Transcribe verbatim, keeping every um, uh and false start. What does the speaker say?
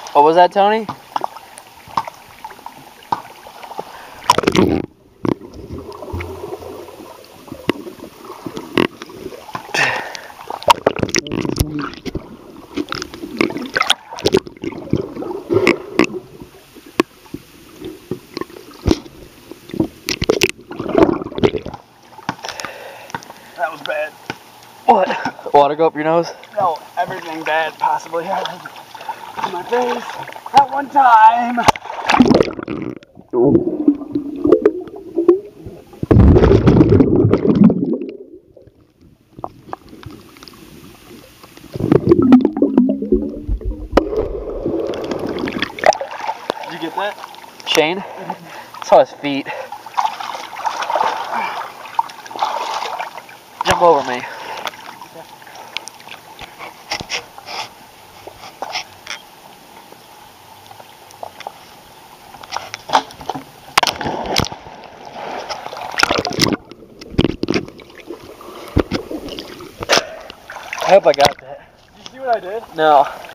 What was that, Tony? That was bad. What? Water go up your nose? No, everything bad possibly happened to my face at one time. Did you get that? Shane? Saw his feet. Jump over me. I hope I got that. Did you see what I did? No.